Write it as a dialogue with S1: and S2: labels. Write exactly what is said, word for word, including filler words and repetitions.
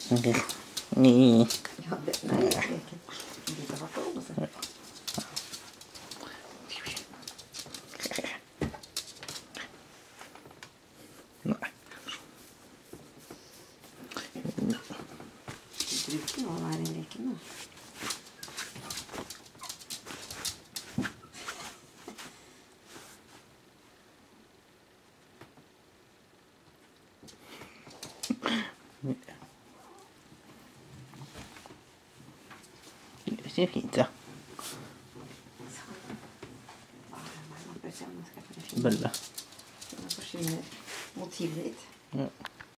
S1: Ni.
S2: Ja, det, nei, det er ikke litt av hvert år, altså.
S1: Nei.
S2: Du bruker noe hver i leken, da.
S1: Det ser fint, ja. Bølle.
S2: Så forsvinner motivet ditt.
S1: Ja.